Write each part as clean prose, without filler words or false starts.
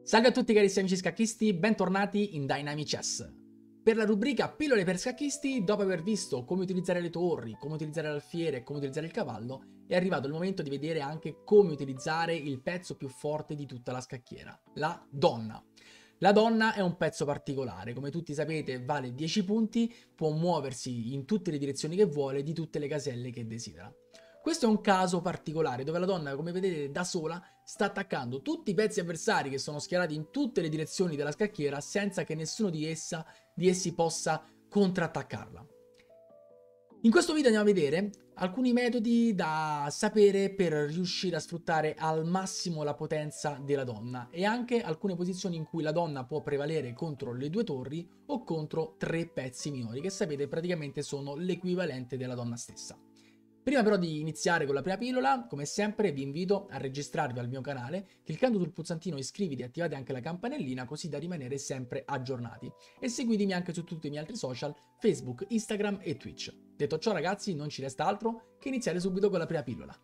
Salve a tutti carissimi amici scacchisti, bentornati in Dynamic Chess. Per la rubrica Pillole per scacchisti, dopo aver visto come utilizzare le torri, come utilizzare l'alfiere e come utilizzare il cavallo, è arrivato il momento di vedere anche come utilizzare il pezzo più forte di tutta la scacchiera, la donna. La donna è un pezzo particolare, come tutti sapete vale 10 punti, può muoversi in tutte le direzioni che vuole, di tutte le caselle che desidera. Questo è un caso particolare dove la donna, come vedete da sola, sta attaccando tutti i pezzi avversari che sono schierati in tutte le direzioni della scacchiera senza che nessuno di essi possa contrattaccarla. In questo video andiamo a vedere alcuni metodi da sapere per riuscire a sfruttare al massimo la potenza della donna e anche alcune posizioni in cui la donna può prevalere contro le due torri o contro tre pezzi minori che sapete praticamente sono l'equivalente della donna stessa. Prima però di iniziare con la prima pillola, come sempre vi invito a registrarvi al mio canale, cliccando sul pulsantino iscriviti e attivate anche la campanellina così da rimanere sempre aggiornati. E seguitemi anche su tutti i miei altri social, Facebook, Instagram e Twitch. Detto ciò ragazzi, non ci resta altro che iniziare subito con la prima pillola.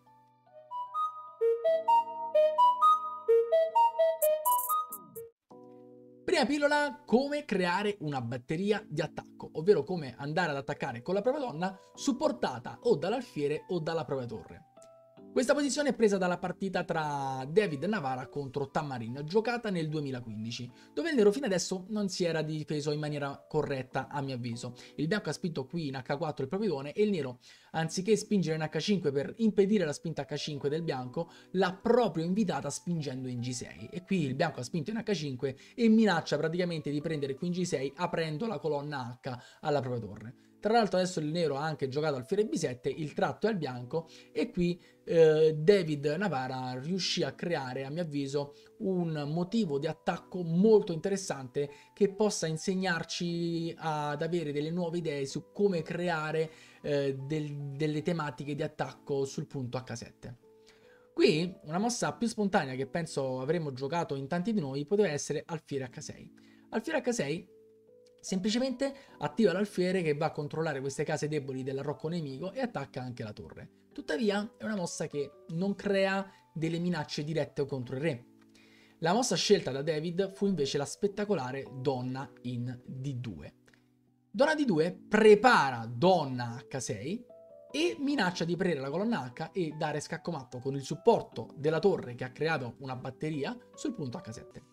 Prima pillola, come creare una batteria di attacco, ovvero come andare ad attaccare con la propria donna supportata o dall'alfiere o dalla propria torre. Questa posizione è presa dalla partita tra David Navara contro Tamarin, giocata nel 2015, dove il nero fino adesso non si era difeso in maniera corretta a mio avviso. Il bianco ha spinto qui in H4 il proprio pedone e il nero, anziché spingere in H5 per impedire la spinta H5 del bianco, l'ha proprio invitata spingendo in G6. E qui il bianco ha spinto in H5 e minaccia praticamente di prendere qui in G6 aprendo la colonna H alla propria torre. Tra l'altro adesso il nero ha anche giocato alfiere B7, il tratto è al bianco e qui David Navara riuscì a creare a mio avviso un motivo di attacco molto interessante che possa insegnarci ad avere delle nuove idee su come creare delle tematiche di attacco sul punto H7. Qui una mossa più spontanea che penso avremmo giocato in tanti di noi poteva essere alfiere H6. Alfiere H6 semplicemente attiva l'alfiere che va a controllare queste case deboli del rocco nemico e attacca anche la torre. Tuttavia è una mossa che non crea delle minacce dirette contro il re. La mossa scelta da David fu invece la spettacolare donna in D2. Donna D2 prepara donna H6 e minaccia di prendere la colonna H e dare scacco matto con il supporto della torre che ha creato una batteria sul punto H7.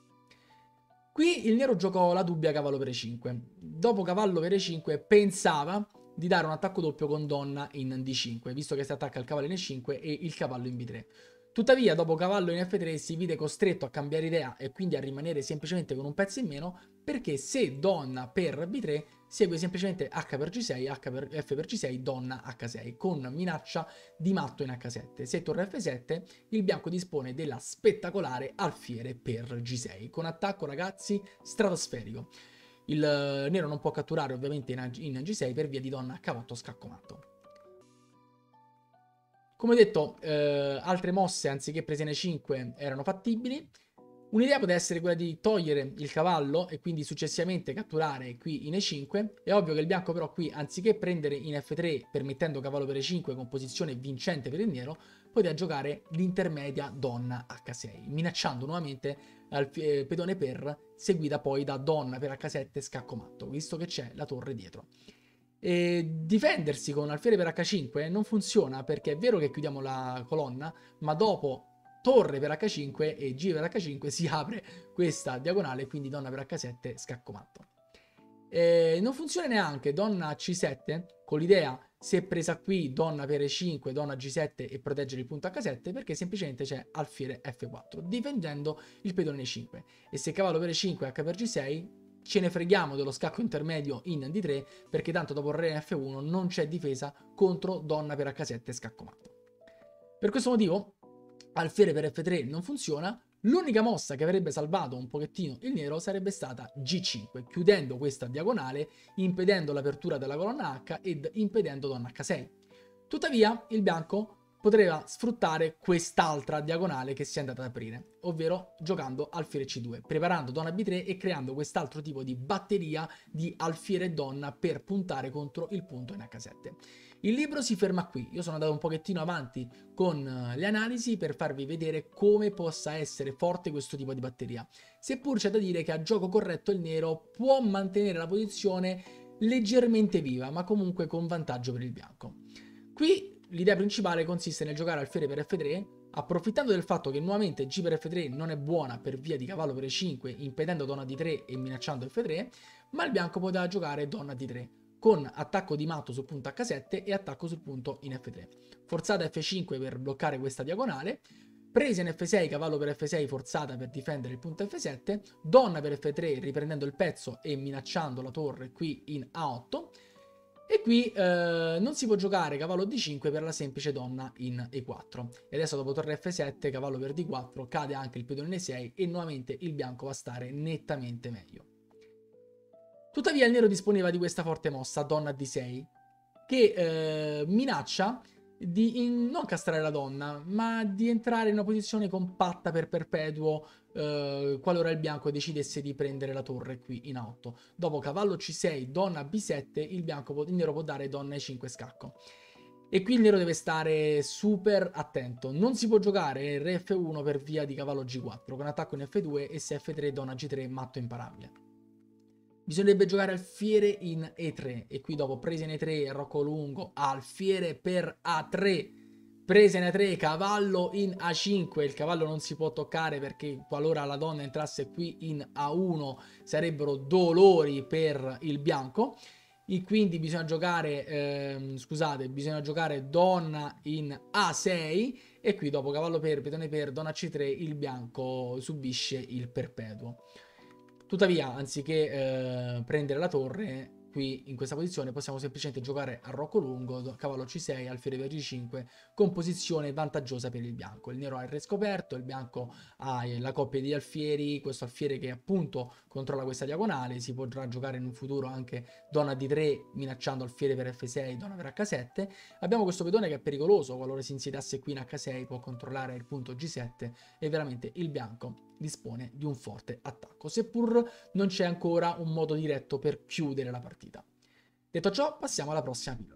Qui il nero giocò la dubbia cavallo per E5. Dopo cavallo per E5 pensava di dare un attacco doppio con donna in D5, visto che si attacca il cavallo in E5 e il cavallo in B3. Tuttavia, dopo cavallo in F3 si vide costretto a cambiare idea e quindi a rimanere semplicemente con un pezzo in meno, perché se donna per B3 segue semplicemente H per G6, F per G6, donna H6, con minaccia di matto in H7. Se torre F7, il bianco dispone della spettacolare alfiere per G6, con attacco ragazzi stratosferico. Il nero non può catturare ovviamente in G6 per via di donna H8 scacco matto. Come detto, altre mosse anziché prese in E5 erano fattibili. Un'idea poteva essere quella di togliere il cavallo e quindi successivamente catturare qui in E5. È ovvio che il bianco però qui, anziché prendere in F3 permettendo cavallo per E5 con posizione vincente per il nero, poteva giocare l'intermedia donna H6, minacciando nuovamente al pedone per, seguita poi da donna per H7 scacco matto, visto che c'è la torre dietro. E difendersi con alfiere per H5 non funziona perché è vero che chiudiamo la colonna, ma dopo torre per H5 e G per H5 si apre questa diagonale, quindi donna per H7 scacco matto. Non funziona neanche donna C7 con l'idea se presa qui donna per E5, donna G7 e proteggere il punto H7 perché semplicemente c'è alfiere F4 difendendo il pedone E5 e se cavallo per E5 H per G6 ce ne freghiamo dello scacco intermedio in D3 perché tanto dopo re in F1 non c'è difesa contro donna per H7 scacco matto. Per questo motivo alfiere per F3 non funziona. L'unica mossa che avrebbe salvato un pochettino il nero sarebbe stata G5, chiudendo questa diagonale, impedendo l'apertura della colonna H ed impedendo donna H6. Tuttavia il bianco poteva sfruttare quest'altra diagonale che si è andata ad aprire, ovvero giocando alfiere C2, preparando donna B3 e creando quest'altro tipo di batteria di alfiere e donna per puntare contro il punto in H7. Il libro si ferma qui, io sono andato un pochettino avanti con le analisi per farvi vedere come possa essere forte questo tipo di batteria, seppur c'è da dire che a gioco corretto il nero può mantenere la posizione leggermente viva, ma comunque con vantaggio per il bianco. Qui l'idea principale consiste nel giocare alfiere per F3, approfittando del fatto che nuovamente G per F3 non è buona per via di cavallo per E5, impedendo donna D3 e minacciando F3, ma il bianco poteva giocare donna D3, con attacco di matto sul punto H7 e attacco sul punto in F3. Forzata F5 per bloccare questa diagonale, presa in F6, cavallo per F6 forzata per difendere il punto F7, donna per F3 riprendendo il pezzo e minacciando la torre qui in A8, e qui non si può giocare cavallo D5 per la semplice donna in E4. E adesso dopo torre F7, cavallo per D4, cade anche il pedone in E6 e nuovamente il bianco va a stare nettamente meglio. Tuttavia il nero disponeva di questa forte mossa, donna D6, che minaccia di non castrare la donna, ma di entrare in una posizione compatta per perpetuo qualora il bianco decidesse di prendere la torre qui in A8. Dopo cavallo C6, donna B7, il nero può dare donna E5 scacco. E qui il nero deve stare super attento. Non si può giocare re F1 per via di cavallo G4, con attacco in F2 e se F3, donna G3, matto imparabile. Bisognerebbe giocare alfiere in E3 e qui dopo presa in E3, rocco lungo, alfiere per A3, presa in A3, cavallo in A5, il cavallo non si può toccare perché qualora la donna entrasse qui in A1 sarebbero dolori per il bianco. E quindi bisogna giocare, bisogna giocare donna in A6 e qui dopo cavallo per, pedone per, donna C3 il bianco subisce il perpetuo. Tuttavia, anziché prendere la torre, qui in questa posizione possiamo semplicemente giocare a rocco lungo, cavallo C6, alfiere per G5, con posizione vantaggiosa per il bianco. Il nero ha il re scoperto, il bianco ha la coppia di alfieri, questo alfiere che appunto controlla questa diagonale, si potrà giocare in un futuro anche donna D3 minacciando alfiere per F6, donna per H7. Abbiamo questo pedone che è pericoloso, qualora si insediasse qui in H6 può controllare il punto G7 e veramente il bianco dispone di un forte attacco, seppur non c'è ancora un modo diretto per chiudere la partita. Detto ciò, passiamo alla prossima pillola.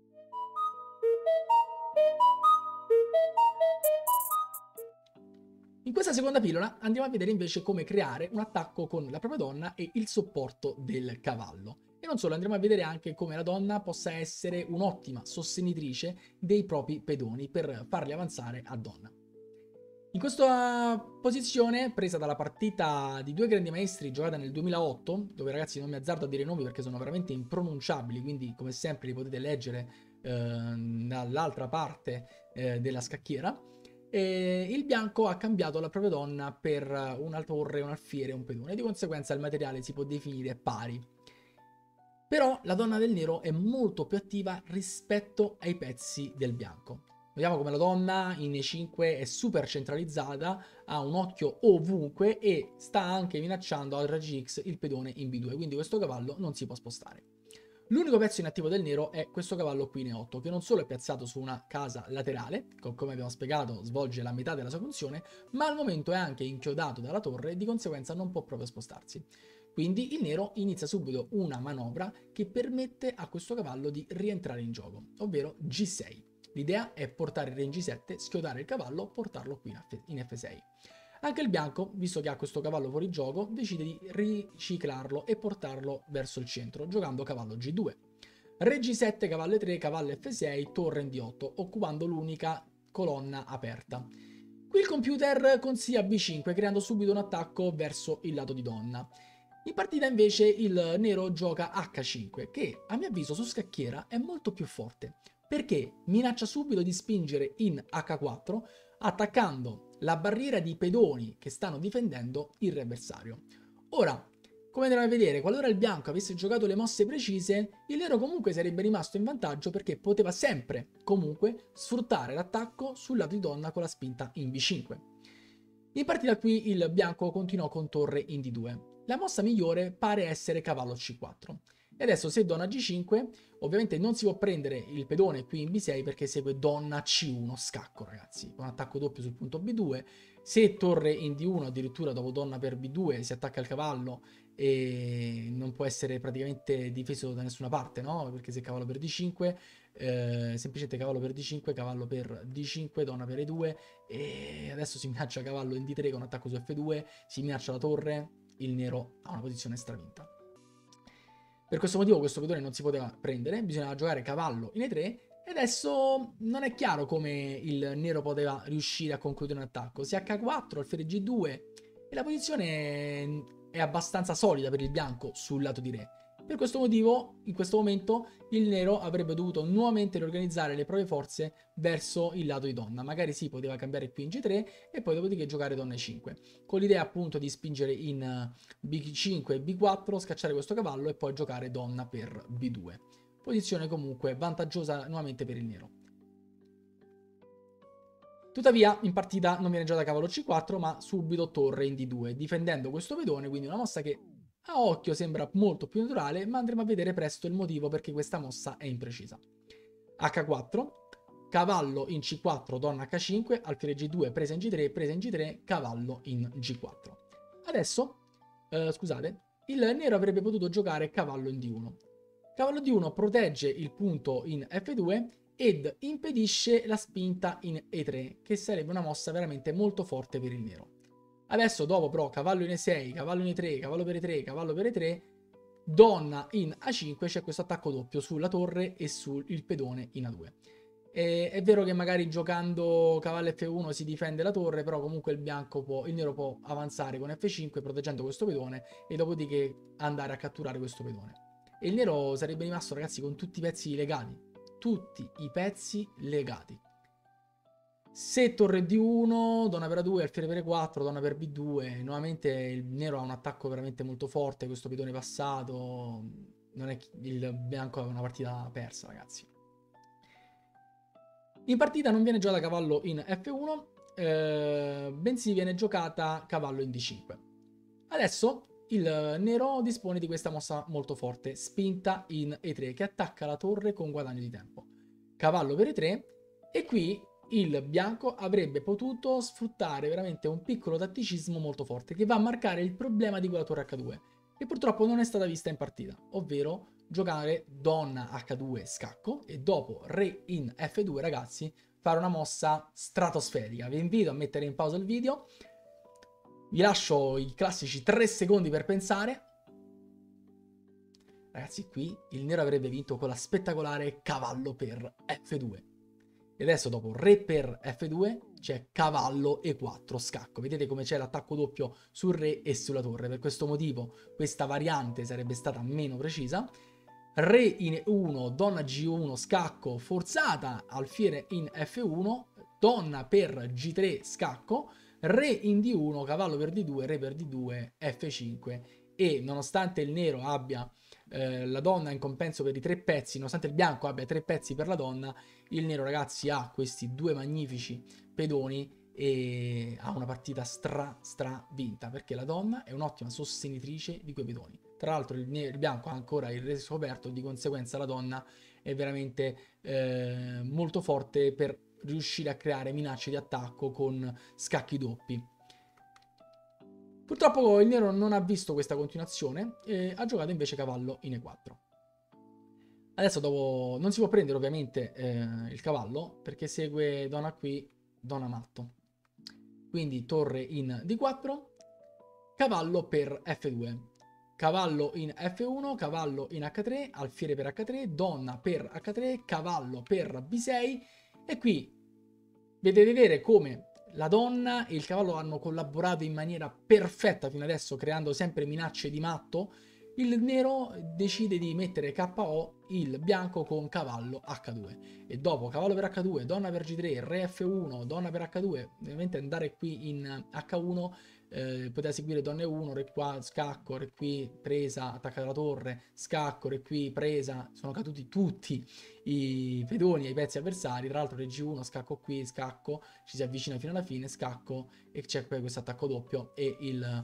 In questa seconda pillola andiamo a vedere invece come creare un attacco con la propria donna e il supporto del cavallo. E non solo, andremo a vedere anche come la donna possa essere un'ottima sostenitrice dei propri pedoni per farli avanzare a donna. In questa posizione, presa dalla partita di due grandi maestri giocata nel 2008, dove ragazzi non mi azzardo a dire i nomi perché sono veramente impronunciabili, quindi come sempre li potete leggere dall'altra parte della scacchiera, il bianco ha cambiato la propria donna per una torre, un alfiere e un pedone, di conseguenza il materiale si può definire pari. Però la donna del nero è molto più attiva rispetto ai pezzi del bianco. Vediamo come la donna in E5 è super centralizzata, ha un occhio ovunque e sta anche minacciando al RGX il pedone in B2, quindi questo cavallo non si può spostare. L'unico pezzo inattivo del nero è questo cavallo qui in E8, che non solo è piazzato su una casa laterale, come abbiamo spiegato svolge la metà della sua funzione, ma al momento è anche inchiodato dalla torre e di conseguenza non può proprio spostarsi. Quindi il nero inizia subito una manovra che permette a questo cavallo di rientrare in gioco, ovvero G6. L'idea è portare il re in G7, schiodare il cavallo, portarlo qui in F6. Anche il bianco, visto che ha questo cavallo fuori gioco, decide di riciclarlo e portarlo verso il centro, giocando cavallo G2. Re G7, cavallo E3, cavallo F6, torre in D8, occupando l'unica colonna aperta. Qui il computer consiglia B5, creando subito un attacco verso il lato di donna. In partita invece il nero gioca H5, che a mio avviso su scacchiera è molto più forte, perché minaccia subito di spingere in H4 attaccando la barriera di pedoni che stanno difendendo il re avversario. Ora, come andremo a vedere, qualora il bianco avesse giocato le mosse precise, il nero comunque sarebbe rimasto in vantaggio perché poteva sempre, comunque, sfruttare l'attacco sul lato di donna con la spinta in B5. In partita qui il bianco continuò con torre in D2. La mossa migliore pare essere cavallo C4. E adesso se donna G5, ovviamente non si può prendere il pedone qui in B6 perché segue donna C1 scacco, ragazzi, con attacco doppio sul punto B2. Se torre in D1, addirittura dopo donna per B2, si attacca il cavallo e non può essere praticamente difeso da nessuna parte, no? Perché se cavallo per D5, semplicemente cavallo per D5, cavallo per D5, donna per E2, e adesso si minaccia cavallo in D3 con attacco su F2, si minaccia la torre, il nero ha una posizione stravinta. Per questo motivo questo pedone non si poteva prendere, bisognava giocare cavallo in E3 e adesso non è chiaro come il nero poteva riuscire a concludere un attacco. Se H4, alfiere G2 e la posizione è abbastanza solida per il bianco sul lato di re. Per questo motivo, in questo momento, il nero avrebbe dovuto nuovamente riorganizzare le proprie forze verso il lato di donna. Magari si poteva cambiare qui in G3 e poi dopodiché giocare donna E5, con l'idea appunto di spingere in B5 e B4, scacciare questo cavallo e poi giocare donna per B2. Posizione comunque vantaggiosa nuovamente per il nero. Tuttavia, in partita non viene giocato cavallo C4, ma subito torre in D2, difendendo questo pedone, quindi una mossa che a occhio sembra molto più naturale, ma andremo a vedere presto il motivo perché questa mossa è imprecisa. H4, cavallo in C4, donna H5, alfiere G2, presa in G3, presa in G3, cavallo in G4. Adesso, scusate, il nero avrebbe potuto giocare cavallo in D1. Cavallo D1 protegge il punto in F2 ed impedisce la spinta in E3, che sarebbe una mossa veramente molto forte per il nero. Adesso dopo però cavallo in E6, cavallo in E3, cavallo per E3, cavallo per E3, donna in A5, c'è questo attacco doppio sulla torre e sul pedone in A2. È vero che magari giocando cavallo F1 si difende la torre, però comunque il nero può avanzare con F5 proteggendo questo pedone e dopodiché andare a catturare questo pedone. E il nero sarebbe rimasto, ragazzi, con tutti i pezzi legati. Tutti i pezzi legati. Se torre D1, donna per A2, alfiere per E4, donna per B2, nuovamente il nero ha un attacco veramente molto forte, questo pedone passato, non è, il bianco ha una partita persa, ragazzi. In partita non viene giocata cavallo in F1, bensì viene giocata cavallo in D5. Adesso il nero dispone di questa mossa molto forte, spinta in E3, che attacca la torre con guadagno di tempo. Cavallo per E3, e qui il bianco avrebbe potuto sfruttare veramente un piccolo tatticismo molto forte che va a marcare il problema di quella torre H2, che purtroppo non è stata vista in partita, ovvero giocare donna H2 scacco e dopo re in F2, ragazzi, fare una mossa stratosferica. Vi invito a mettere in pausa il video, vi lascio i classici 3 secondi per pensare. Ragazzi, qui il nero avrebbe vinto con la spettacolare cavallo per F2. E adesso dopo re per F2 c'è cavallo E4 scacco. Vedete come c'è l'attacco doppio sul re e sulla torre. Per questo motivo questa variante sarebbe stata meno precisa. Re in E1, donna G1 scacco forzata, alfiere in F1, donna per G3 scacco, re in D1, cavallo per D2, re per D2, F5. E nonostante il nero abbia la donna in compenso per i 3 pezzi, nonostante il bianco abbia 3 pezzi per la donna, il nero, ragazzi, ha questi 2 magnifici pedoni e ha una partita stra vinta, perché la donna è un'ottima sostenitrice di quei pedoni. Tra l'altro il bianco ha ancora il re scoperto, di conseguenza la donna è veramente molto forte per riuscire a creare minacce di attacco con scacchi doppi. Purtroppo il nero non ha visto questa continuazione e ha giocato invece cavallo in E4. Adesso dopo non si può prendere ovviamente il cavallo perché segue donna qui, donna matto. Quindi torre in D4, cavallo per F2, cavallo in F1, cavallo in H3, alfiere per H3, donna per H3, cavallo per B6 e qui vedete vedere come la donna e il cavallo hanno collaborato in maniera perfetta fino adesso, creando sempre minacce di matto. Il nero decide di mettere KO il bianco con cavallo H2 e dopo cavallo per H2, donna per G3, re F1, donna per H2, ovviamente andare qui in H1, poteva seguire donna E1, re qua, scacco, re qui, presa, attaccata alla torre, scacco, re qui, presa, sono caduti tutti i pedoni ai pezzi avversari, tra l'altro re G1, scacco qui, scacco, ci si avvicina fino alla fine, scacco e c'è poi questo attacco doppio e il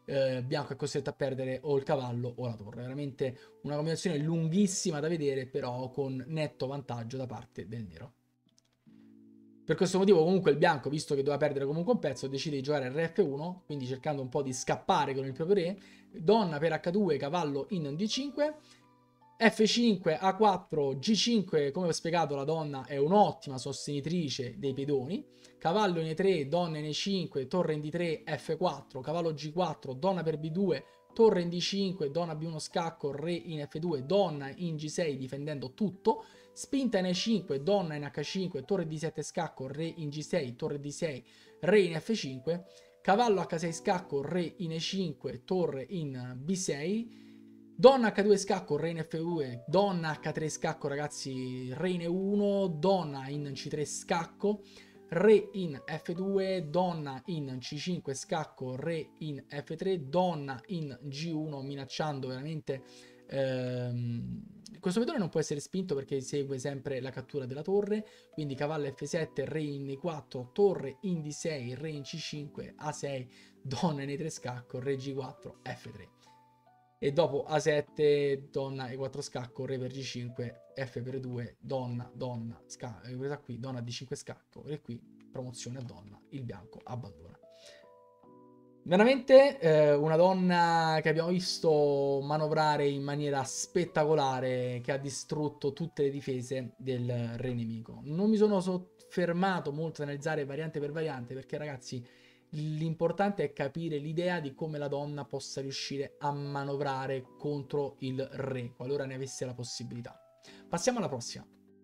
bianco è costretto a perdere o il cavallo o la torre. Veramente una combinazione lunghissima da vedere, però con netto vantaggio da parte del nero. Per questo motivo comunque il bianco, visto che doveva perdere comunque un pezzo, decide di giocare re F1, quindi cercando un po' di scappare con il proprio re. Donna per H2, cavallo in D5, F5, A4, G5, come ho spiegato la donna è un'ottima sostenitrice dei pedoni, cavallo in E3, donna in E5, torre in D3, F4, cavallo G4, donna per B2, torre in D5, donna B1 scacco, re in F2, donna in G6 difendendo tutto, spinta in E5, donna in H5, torre D7 scacco, re in G6, torre D6, re in F5, cavallo H6 scacco, re in E5, torre in B6, donna H2 scacco, re in F2, donna H3 scacco ragazzi, re in E1, donna in C3 scacco, re in F2, donna in C5 scacco, re in F3, donna in G1 minacciando veramente questo pedone non può essere spinto perché segue sempre la cattura della torre, quindi cavallo F7, re in E4, torre in D6, re in C5, A6, donna in E3 scacco, re G4, F3. E dopo A7, donna E4 scacco, re per G5, F per 2, donna, donna, scacco, questa qui, donna D5 scacco, e qui promozione a donna, il bianco abbandona. Veramente una donna che abbiamo visto manovrare in maniera spettacolare, che ha distrutto tutte le difese del re nemico. Non mi sono soffermato molto ad analizzare variante per variante perché ragazzi l'importante è capire l'idea di come la donna possa riuscire a manovrare contro il re, qualora ne avesse la possibilità. Passiamo alla prossima.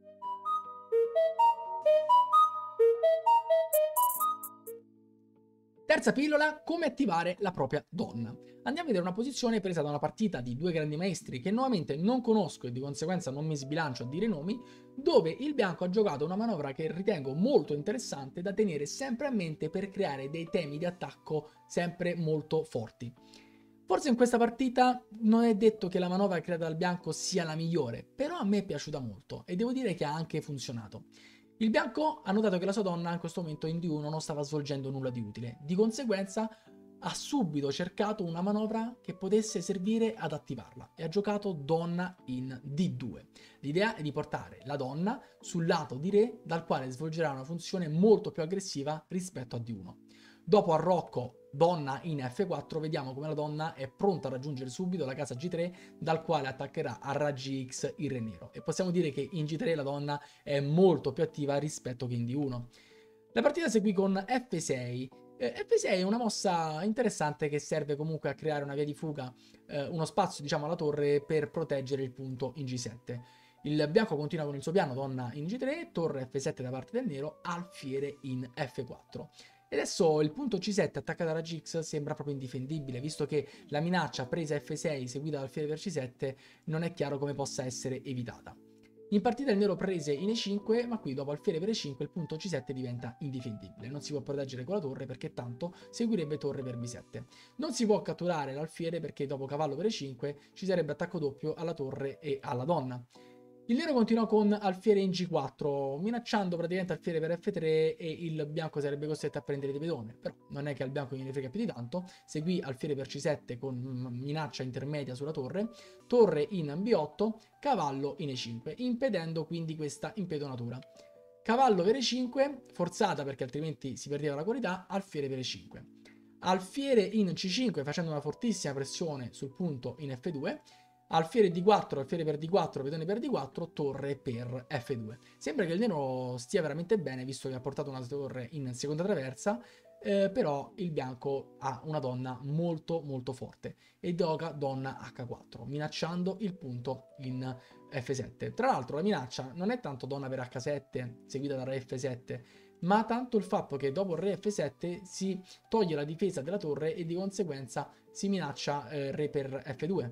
Terza pillola, come attivare la propria donna. Andiamo a vedere una posizione presa da una partita di due grandi maestri che nuovamente non conosco e di conseguenza non mi sbilancio a dire i nomi, dove il bianco ha giocato una manovra che ritengo molto interessante da tenere sempre a mente per creare dei temi di attacco sempre molto forti. Forse in questa partita non è detto che la manovra creata dal bianco sia la migliore, però a me è piaciuta molto e devo dire che ha anche funzionato. Il bianco ha notato che la sua donna in questo momento in D1 non stava svolgendo nulla di utile, di conseguenza ha subito cercato una manovra che potesse servire ad attivarla e ha giocato donna in D2. L'idea è di portare la donna sul lato di re dal quale svolgerà una funzione molto più aggressiva rispetto a D1. Dopo arrocco donna in F4 vediamo come la donna è pronta a raggiungere subito la casa G3 dal quale attaccherà a raggi X il re nero e possiamo dire che in G3 la donna è molto più attiva rispetto che in D1. La partita seguì con F6. F6 è una mossa interessante che serve comunque a creare una via di fuga, uno spazio diciamo alla torre per proteggere il punto in G7. Il bianco continua con il suo piano, donna in G3, torre F7 da parte del nero, alfiere in F4. E adesso il punto C7 attaccato da Gx sembra proprio indifendibile, visto che la minaccia presa F6 seguita dal alfiere per C7 non è chiaro come possa essere evitata. In partita il nero prese in E5, ma qui dopo alfiere per E5 il punto C7 diventa indifendibile. Non si può proteggere con la torre perché tanto seguirebbe torre per B7. Non si può catturare l'alfiere perché dopo cavallo per E5 ci sarebbe attacco doppio alla torre e alla donna. Il nero continuò con alfiere in G4, minacciando praticamente alfiere per F3 e il bianco sarebbe costretto a prendere di pedone. Però non è che al bianco gliene frega più di tanto, seguì alfiere per C7 con minaccia intermedia sulla torre, torre in B8, cavallo in E5, impedendo quindi questa impedonatura. Cavallo per E5, forzata perché altrimenti si perdeva la qualità, alfiere per E5. Alfiere in C5 facendo una fortissima pressione sul punto in F2, alfiere D4, alfiere per D4, pedone per D4, torre per F2. Sembra che il nero stia veramente bene, visto che ha portato una torre in seconda traversa, però il bianco ha una donna molto molto forte e gioca donna H4, minacciando il punto in F7. Tra l'altro la minaccia non è tanto donna per H7, seguita da re F7, ma tanto il fatto che dopo il re F7 si toglie la difesa della torre e di conseguenza si minaccia re per F2.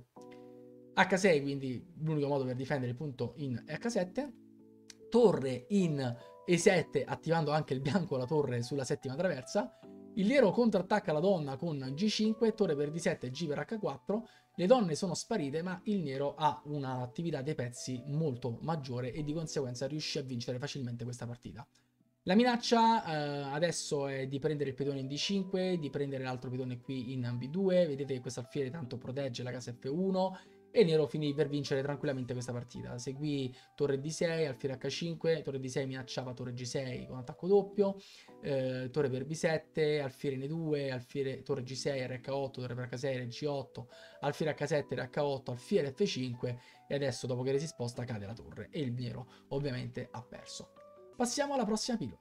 H6 quindi l'unico modo per difendere il punto in H7, torre in E7 attivando anche il bianco la torre sulla settima traversa, il nero contrattacca la donna con G5, torre per D7, G per H4, le donne sono sparite ma il nero ha un'attività dei pezzi molto maggiore e di conseguenza riuscì a vincere facilmente questa partita. La minaccia adesso è di prendere il pedone in D5, di prendere l'altro pedone qui in B2. Vedete che questo alfiere tanto protegge la casa F1 e il nero finì per vincere tranquillamente questa partita. Seguì torre D6, alfiere H5, torre D6 minacciava torre G6 con attacco doppio, torre per B7, alfiere N2, alfiere torre G6, RH8, torre per H6, G8, alfiere H7, RH8, alfiere F5 e adesso dopo che si sposta cade la torre e il nero ovviamente ha perso. Passiamo alla prossima pillola.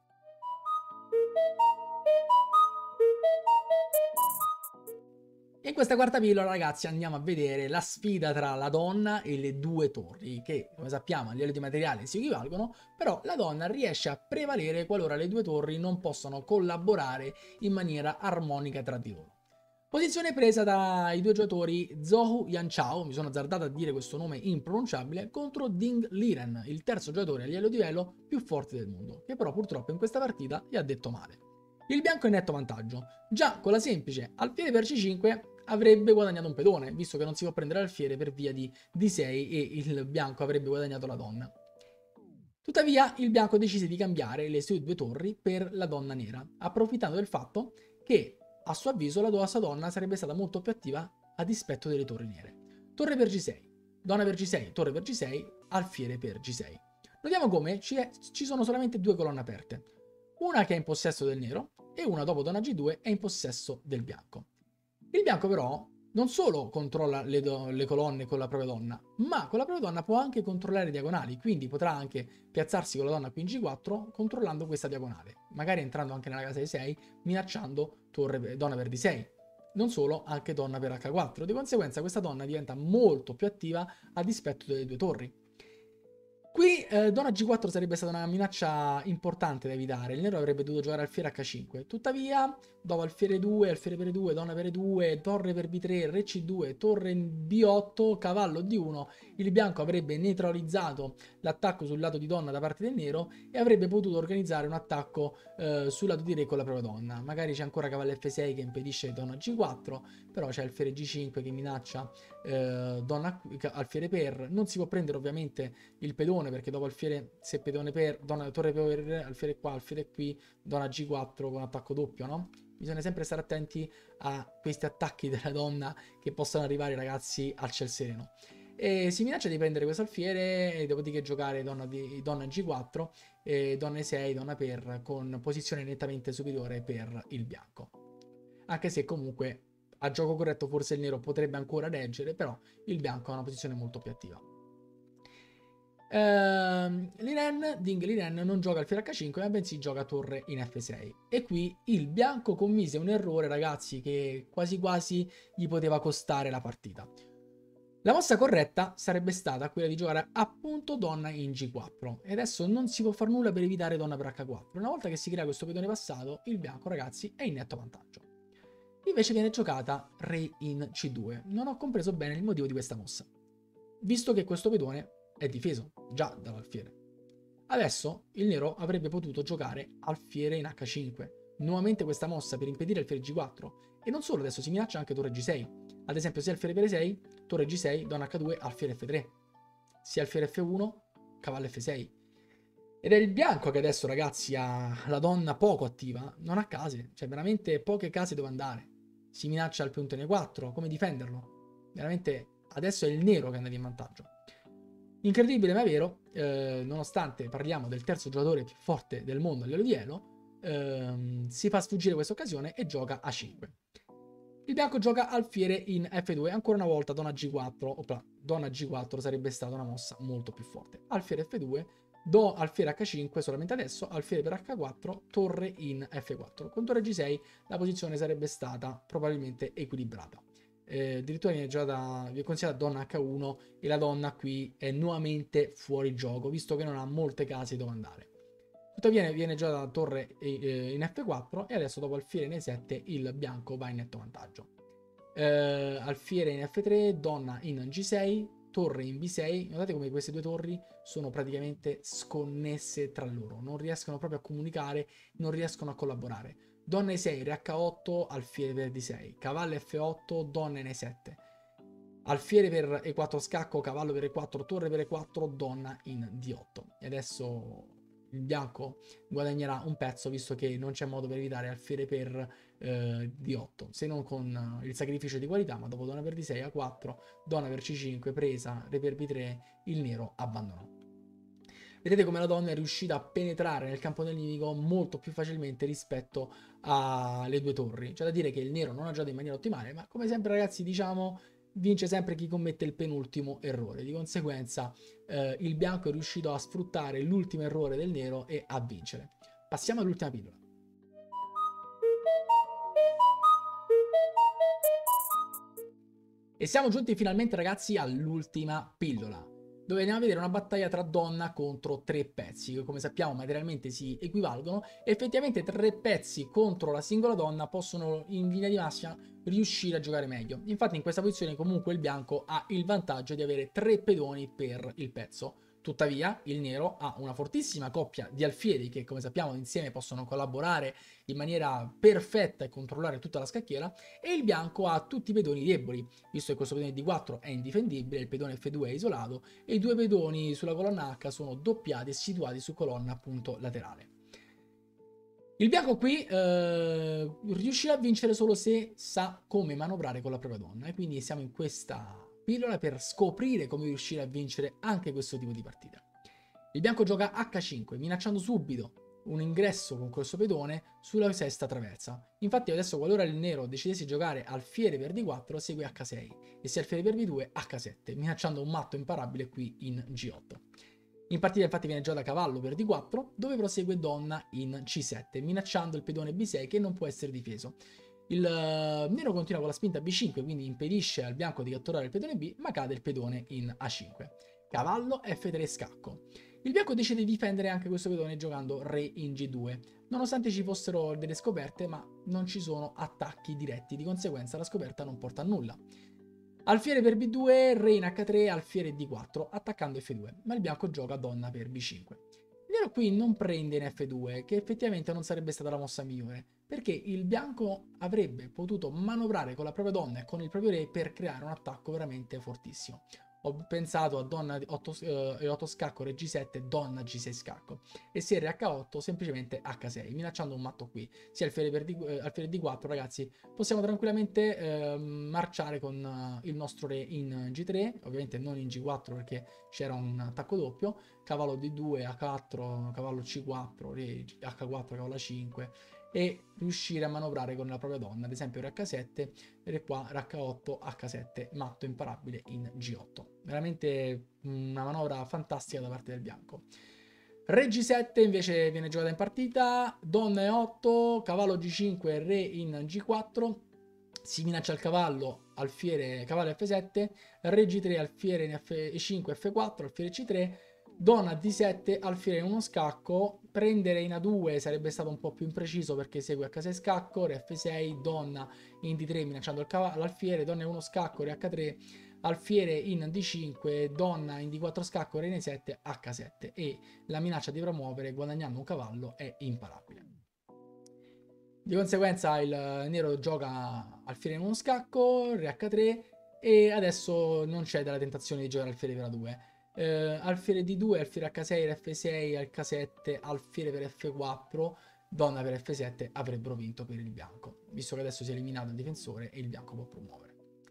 In questa quarta pillola, ragazzi, andiamo a vedere la sfida tra la donna e le due torri, che come sappiamo a livello di materiale si equivalgono, però la donna riesce a prevalere qualora le due torri non possano collaborare in maniera armonica tra di loro. Posizione presa dai due giocatori Zhou Yanchao, mi sono azzardato a dire questo nome impronunciabile, contro Ding Liren, il terzo giocatore a livello di livello più forte del mondo, che però purtroppo in questa partita gli ha detto male. Il bianco è in netto vantaggio, già con la semplice alfiere per C5 avrebbe guadagnato un pedone, visto che non si può prendere l'alfiere per via di D6 e il bianco avrebbe guadagnato la donna. Tuttavia il bianco decise di cambiare le sue due torri per la donna nera, approfittando del fatto che a suo avviso la sua donna sarebbe stata molto più attiva a dispetto delle torri nere. Torre per G6, donna per G6, torre per G6, alfiere per G6. Notiamo come ci sono solamente due colonne aperte, una che è in possesso del nero e una dopo donna G2 è in possesso del bianco. Il bianco però non solo controlla le colonne con la propria donna, ma con la propria donna può anche controllare le diagonali, quindi potrà anche piazzarsi con la donna qui in G4 controllando questa diagonale, magari entrando anche nella casa D6 minacciando donna per D6. Non solo, anche donna per H4, di conseguenza questa donna diventa molto più attiva a dispetto delle due torri. Qui donna G4 sarebbe stata una minaccia importante da evitare, il nero avrebbe dovuto giocare alfiere H5, tuttavia dopo alfiere 2, alfiere per 2, donna per 2, torre per B3, re C2, torre B8, cavallo D1, il bianco avrebbe neutralizzato l'attacco sul lato di donna da parte del nero e avrebbe potuto organizzare un attacco sul lato di re con la propria donna. Magari c'è ancora cavallo F6 che impedisce donna G4, però c'è alfiere G5 che minaccia donna alfiere per, non si può prendere ovviamente il pedone perché dopo alfiere, se pedone per, donna, torre per, alfiere qua, alfiere qui, donna G4 con attacco doppio, no? Bisogna sempre stare attenti a questi attacchi della donna che possono arrivare, ragazzi, al ciel sereno. E si minaccia di prendere questo alfiere e dopodiché giocare donna G4, donna E6, donna per, con posizione nettamente superiore per il bianco. Anche se comunque a gioco corretto forse il nero potrebbe ancora reggere, però il bianco ha una posizione molto più attiva. Ding Liren non gioca alfiere H5 ma bensì gioca torre in F6 e qui il bianco commise un errore, ragazzi, che quasi quasi gli poteva costare la partita. La mossa corretta sarebbe stata quella di giocare appunto donna in G4 e adesso non si può fare nulla per evitare donna per H4. Una volta che si crea questo pedone passato, il bianco, ragazzi, è in netto vantaggio. Invece viene giocata re in C2. Non ho compreso bene il motivo di questa mossa, visto che questo pedone è difeso già dall'alfiere. Adesso il nero avrebbe potuto giocare alfiere in H5, nuovamente questa mossa per impedire alfiere G4 e non solo, adesso si minaccia anche torre G6. Ad esempio se alfiere per E6, torre G6, donna H2, alfiere F3. Se alfiere F1, cavallo F6. Ed è il bianco che adesso, ragazzi, ha la donna poco attiva, non ha case, cioè veramente poche case dove andare. Si minaccia al punto N4, come difenderlo? Veramente adesso è il nero che anda in vantaggio. Incredibile ma è vero, nonostante parliamo del terzo giocatore più forte del mondo a livello di elo, si fa sfuggire questa occasione e gioca A5. Il bianco gioca alfiere in F2, ancora una volta donna G4, opla, donna G4 sarebbe stata una mossa molto più forte. Alfiere F2, alfiere H5 solamente adesso, alfiere per H4, torre in F4. Con torre G6 la posizione sarebbe stata probabilmente equilibrata. Addirittura viene considerata donna H1 e la donna qui è nuovamente fuori gioco, visto che non ha molte case dove andare. Tuttavia viene giocata torre in F4 e adesso dopo alfiere in E7 il bianco va in netto vantaggio. Alfiere in F3, donna in G6, torre in B6. Notate come queste due torri sono praticamente sconnesse tra loro, non riescono proprio a comunicare, non riescono a collaborare. Donna E6, re H8, alfiere per D6, cavallo F8, donna in E7. Alfiere per E4 scacco, cavallo per E4, torre per E4, donna in D8. E adesso il bianco guadagnerà un pezzo, visto che non c'è modo per evitare alfiere per D8, se non con il sacrificio di qualità, ma dopo donna per D6 a 4, donna per C5, presa, re per B3, il nero abbandonò. Vedete come la donna è riuscita a penetrare nel campo del nemico molto più facilmente rispetto alle due torri. C'è da dire che il nero non ha giocato in maniera ottimale, ma come sempre ragazzi diciamo vince sempre chi commette il penultimo errore. Di conseguenza il bianco è riuscito a sfruttare l'ultimo errore del nero e a vincere. Passiamo all'ultima pillola. E siamo giunti finalmente ragazzi all'ultima pillola, dove andiamo a vedere una battaglia tra donna contro tre pezzi, che come sappiamo materialmente si equivalgono. Effettivamente tre pezzi contro la singola donna possono in linea di massima riuscire a giocare meglio. Infatti in questa posizione comunque il bianco ha il vantaggio di avere tre pedoni per il pezzo. Tuttavia il nero ha una fortissima coppia di alfieri che come sappiamo insieme possono collaborare in maniera perfetta e controllare tutta la scacchiera, e il bianco ha tutti i pedoni deboli, visto che questo pedone D4 è indifendibile, il pedone F2 è isolato e i due pedoni sulla colonna H sono doppiati e situati su colonna appunto laterale. Il bianco qui riuscirà a vincere solo se sa come manovrare con la propria donna, e quindi siamo in questa pillola per scoprire come riuscire a vincere anche questo tipo di partita. Il bianco gioca H5, minacciando subito un ingresso con questo pedone sulla sesta traversa. Infatti adesso qualora il nero decidesse di giocare alfiere per D4 segue H6 e se alfiere per B2 H7, minacciando un matto imparabile qui in G8. In partita infatti viene giocata cavallo per D4, dove prosegue donna in C7, minacciando il pedone B6 che non può essere difeso. Il nero continua con la spinta B5, quindi impedisce al bianco di catturare il pedone B, ma cade il pedone in A5. Cavallo F3 scacco. Il bianco decide di difendere anche questo pedone giocando re in G2, nonostante ci fossero delle scoperte, ma non ci sono attacchi diretti, di conseguenza la scoperta non porta a nulla. Alfiere per B2, re in H3, alfiere D4, attaccando F2, ma il bianco gioca donna per B5. Il nero qui non prende in F2, che effettivamente non sarebbe stata la mossa migliore, perché il bianco avrebbe potuto manovrare con la propria donna e con il proprio re per creare un attacco veramente fortissimo. Ho pensato a donna 8 scacco, re G7, donna G6 scacco, e se re H8 semplicemente H6, minacciando un matto qui. Sia alfiere per alfiere D4 ragazzi, possiamo tranquillamente marciare con il nostro re in G3, ovviamente non in G4 perché c'era un attacco doppio, cavallo D2, A4, cavallo C4, re H4, cavallo A5, e riuscire a manovrare con la propria donna, ad esempio re H7, re qua, re H8, H7, matto imparabile in G8. Veramente una manovra fantastica da parte del bianco. Re G7 invece viene giocata in partita, donna E8, cavallo G5, re in G4, si minaccia il cavallo, alfiere, cavallo F7, re G3, alfiere in E5, F4, alfiere C3, donna D7, alfiere in uno scacco, prendere in A2 sarebbe stato un po' più impreciso perché segue H6 scacco, re F6, donna in D3 minacciando il cavallo, alfiere, donna in uno scacco, re H3, alfiere in D5, donna in D4 scacco, re in E7, H7, e la minaccia di promuovere guadagnando un cavallo è imparabile. Di conseguenza il nero gioca alfiere in uno scacco, re H3, e adesso non c'è della tentazione di giocare alfiere per A2. Alfiere D2, alfiere H6, re F6, H7, alfiere per F4, donna per F7 avrebbero vinto per il bianco, visto che adesso si è eliminato il difensore e il bianco può promuovere.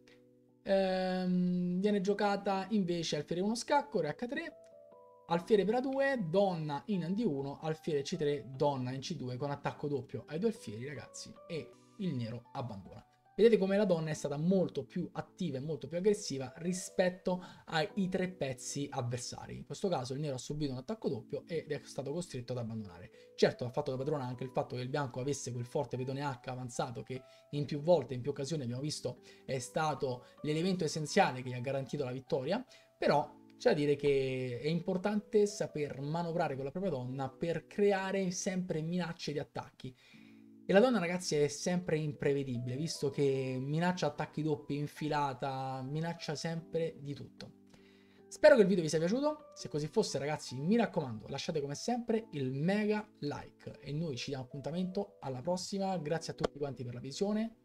Viene giocata invece alfiere 1 scacco, re H3, alfiere per A2, donna in D1, alfiere C3, donna in C2 con attacco doppio ai due alfieri ragazzi, e il nero abbandona. Vedete come la donna è stata molto più attiva e molto più aggressiva rispetto ai tre pezzi avversari. In questo caso il nero ha subito un attacco doppio ed è stato costretto ad abbandonare. Certo ha fatto da padrona anche il fatto che il bianco avesse quel forte pedone H avanzato che in più volte, in più occasioni abbiamo visto è stato l'elemento essenziale che gli ha garantito la vittoria, però c'è da dire che è importante saper manovrare con la propria donna per creare sempre minacce di attacchi. E la donna, ragazzi, è sempre imprevedibile, visto che minaccia attacchi doppi, infilata, minaccia sempre di tutto. Spero che il video vi sia piaciuto, se così fosse ragazzi mi raccomando lasciate come sempre il mega like e noi ci diamo appuntamento alla prossima, grazie a tutti quanti per la visione.